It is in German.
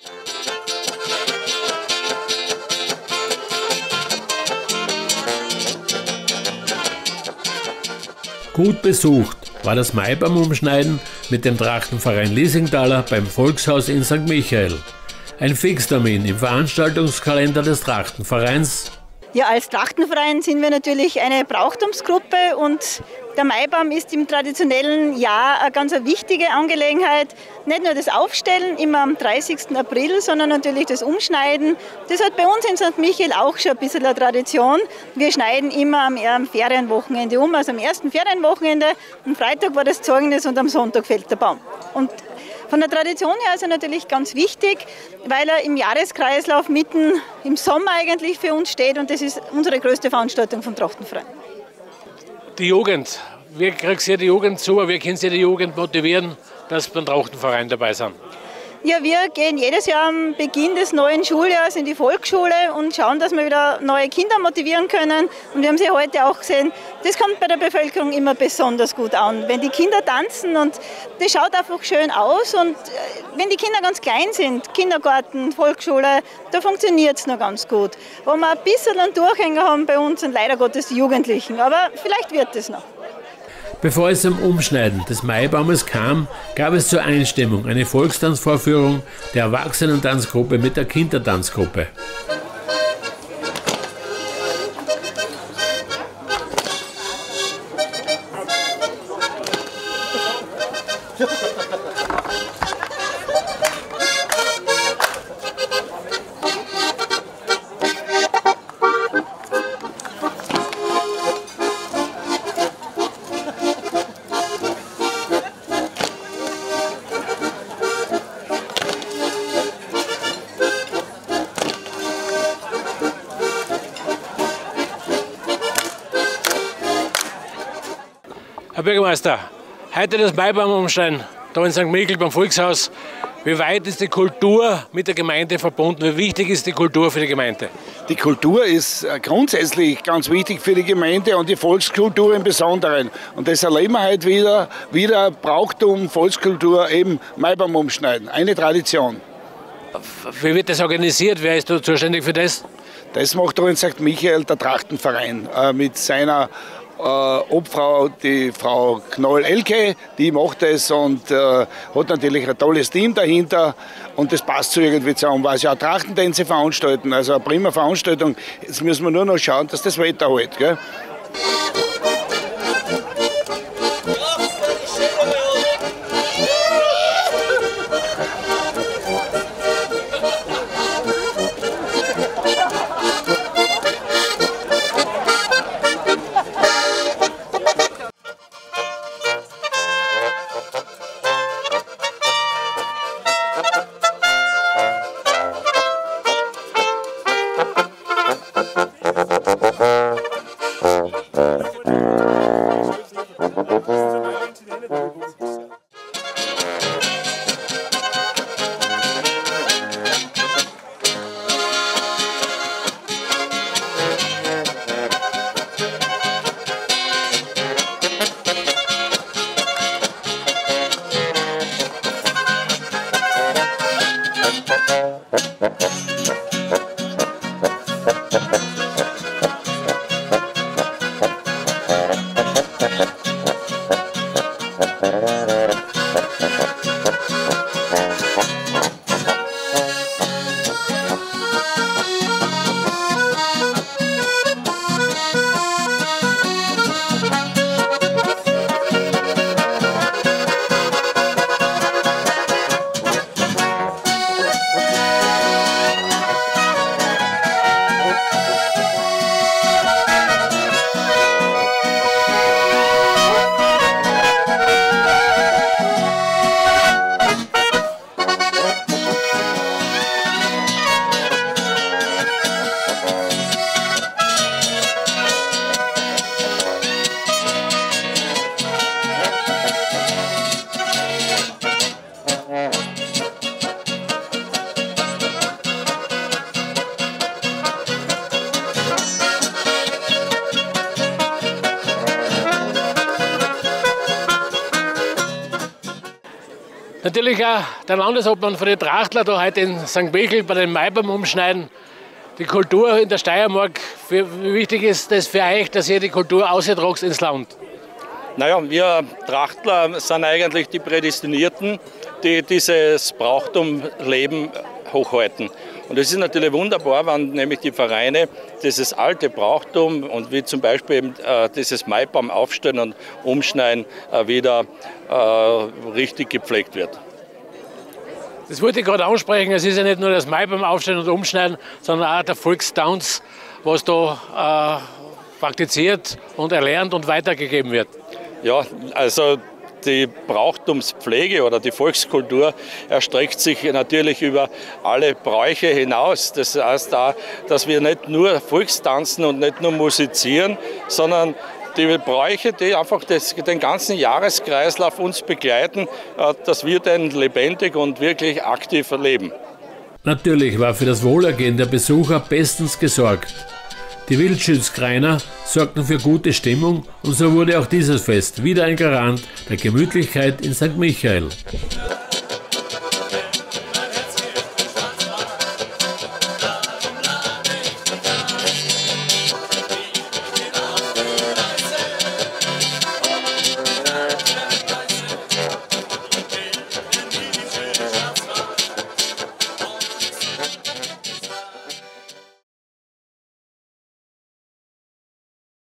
Gut besucht war das Maibaumumschneiden mit dem Trachtenverein Liesingtaler beim Volkshaus in St. Michael. Ein Fixtermin im Veranstaltungskalender des Trachtenvereins. Ja, als Trachtenverein sind wir natürlich eine Brauchtumsgruppe und der Maibaum ist im traditionellen Jahr eine ganz wichtige Angelegenheit. Nicht nur das Aufstellen, immer am 30. April, sondern natürlich das Umschneiden. Das hat bei uns in St. Michael auch schon ein bisschen eine Tradition. Wir schneiden immer am Ferienwochenende um, also am ersten Ferienwochenende. Am Freitag war das Zeugnis und am Sonntag fällt der Baum. Und von der Tradition her ist er natürlich ganz wichtig, weil er im Jahreskreislauf mitten im Sommer eigentlich für uns steht und das ist unsere größte Veranstaltung vom Trachtenverein. Die Jugend, wie kriegst du die Jugend zu, wie kannst du die Jugend motivieren, dass sie beim Trachtenverein dabei sind? Ja, wir gehen jedes Jahr am Beginn des neuen Schuljahres in die Volksschule und schauen, dass wir wieder neue Kinder motivieren können. Und wir haben sie heute auch gesehen, das kommt bei der Bevölkerung immer besonders gut an. Wenn die Kinder tanzen und das schaut einfach schön aus. Und wenn die Kinder ganz klein sind, Kindergarten, Volksschule, da funktioniert es noch ganz gut. Wo wir ein bisschen einen Durchhänger haben bei uns sind leider Gottes die Jugendlichen. Aber vielleicht wird es noch. Bevor es zum Umschneiden des Maibaumes kam, gab es zur Einstimmung eine Volkstanzvorführung der Erwachsenentanzgruppe mit der Kindertanzgruppe. Herr Bürgermeister, heute das Maibaumumschneiden da in St. Michael beim Volkshaus. Wie weit ist die Kultur mit der Gemeinde verbunden? Wie wichtig ist die Kultur für die Gemeinde? Die Kultur ist grundsätzlich ganz wichtig für die Gemeinde und die Volkskultur im Besonderen. Und das erleben wir heute wieder Brauchtum, Volkskultur, eben Maibaumumschneiden. Eine Tradition. Wie wird das organisiert? Wer ist da zuständig für das? Das macht da in St. Michael der Trachtenverein mit seiner Obfrau, die Frau Knoll-Elke, die macht das und hat natürlich ein tolles Team dahinter und das passt so irgendwie zusammen, weil sie auch Trachtentänze veranstalten, also eine prima Veranstaltung. Jetzt müssen wir nur noch schauen, dass das Wetter hält. Gell? Natürlich auch der Landesobmann von den Trachtler da heute in St. Michael bei den Maibaum umschneiden. Die Kultur in der Steiermark, wie wichtig ist das für euch, dass ihr die Kultur austragt ins Land? Naja, wir Trachtler sind eigentlich die Prädestinierten, die dieses Brauchtumleben hochhalten. Und es ist natürlich wunderbar, wenn nämlich die Vereine dieses alte Brauchtum und wie zum Beispiel eben, dieses Maibaum aufstellen und umschneiden wieder richtig gepflegt wird. Das wollte ich gerade ansprechen. Es ist ja nicht nur das Maibaum aufstellen und umschneiden, sondern auch der Volkstanz, was da praktiziert und erlernt und weitergegeben wird. Ja, also die Brauchtumspflege oder die Volkskultur erstreckt sich natürlich über alle Bräuche hinaus. Das heißt auch, dass wir nicht nur Volkstanzen und nicht nur musizieren, sondern die Bräuche, die einfach den ganzen Jahreskreislauf uns begleiten, dass wir den lebendig und wirklich aktiv erleben. Natürlich war für das Wohlergehen der Besucher bestens gesorgt. Die Wildschützkreiner sorgten für gute Stimmung und so wurde auch dieses Fest wieder ein Garant der Gemütlichkeit in St. Michael.